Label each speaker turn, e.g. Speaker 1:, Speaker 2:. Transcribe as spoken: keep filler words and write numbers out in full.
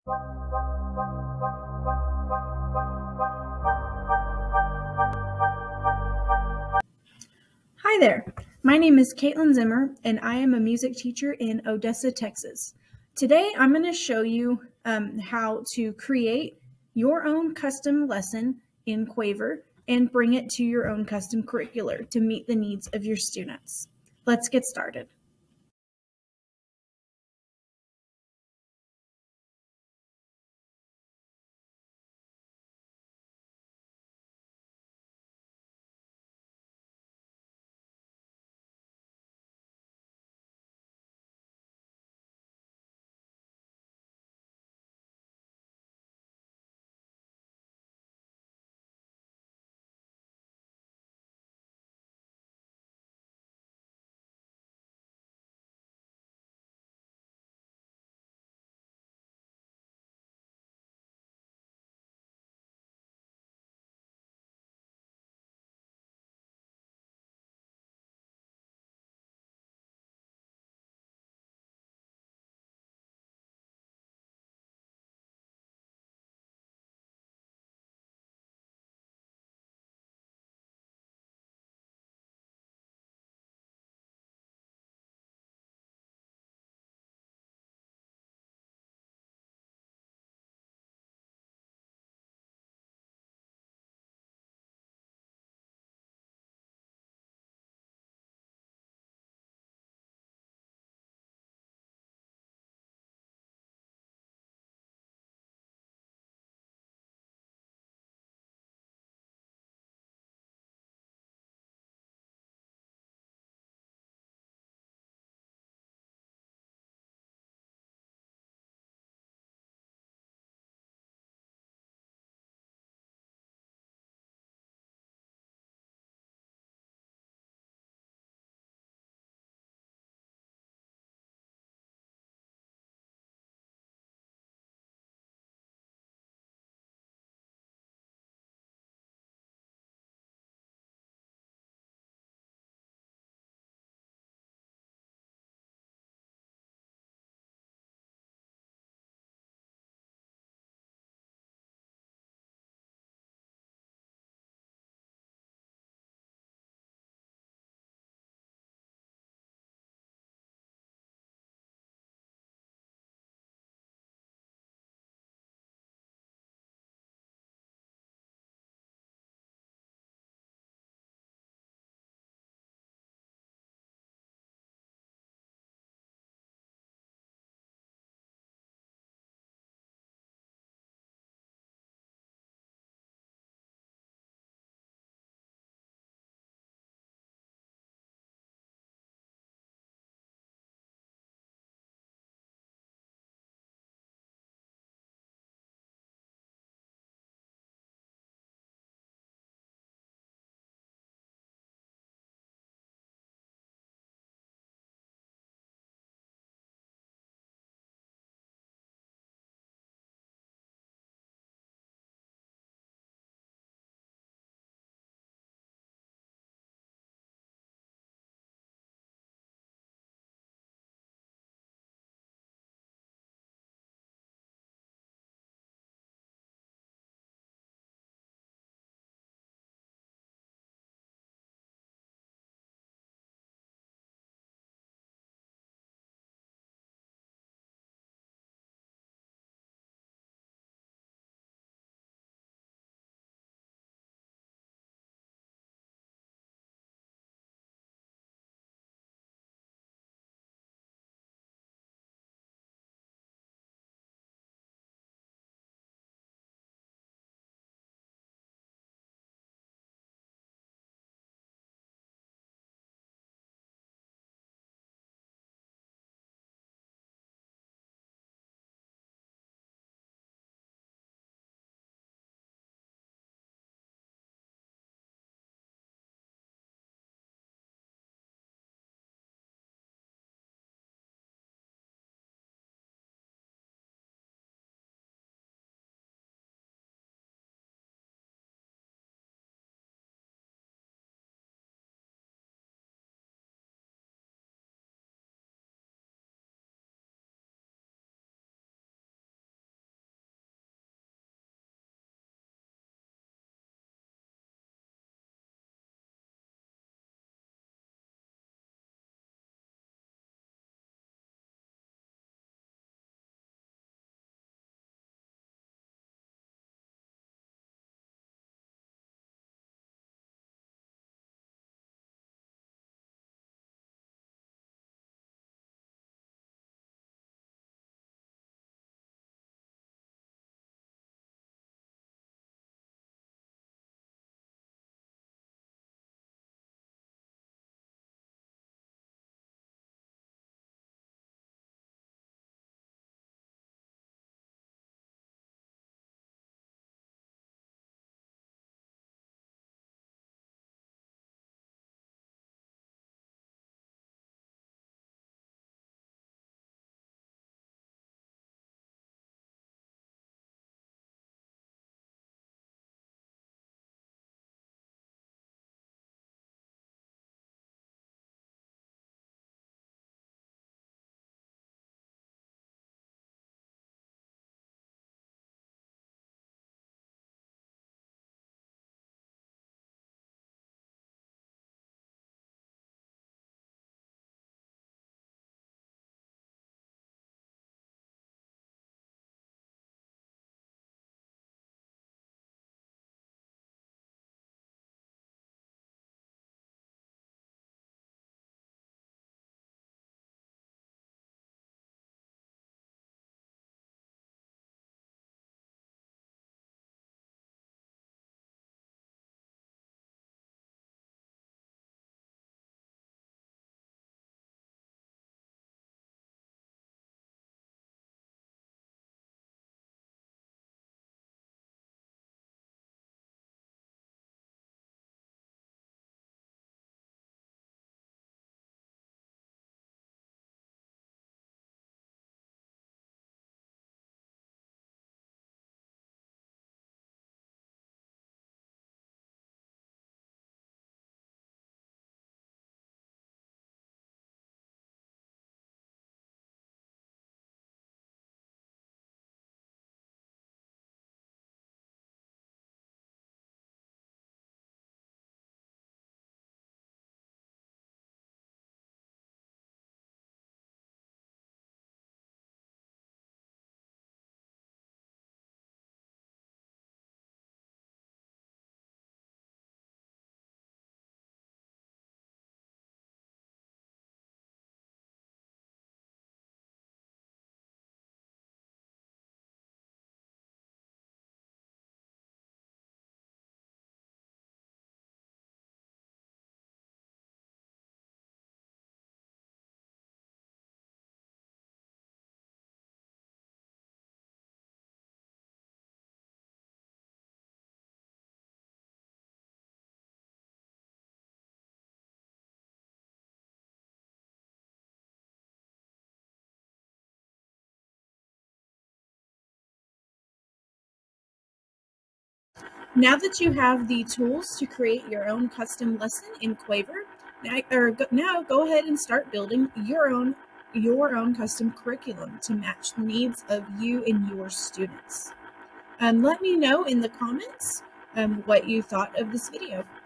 Speaker 1: Hi there. My name is Caitlin Zimmer, and I am a music teacher in Odessa, Texas. Today, I'm going to show you um, how to create your own custom lesson in Quaver and bring it to your own custom curricular to meet the needs of your students. Let's get started. Now that you have the tools to create your own custom lesson in Quaver, now, or go, now go ahead and start building your own your own custom curriculum to match the needs of you and your students. Um, let me know in the comments um, what you thought of this video.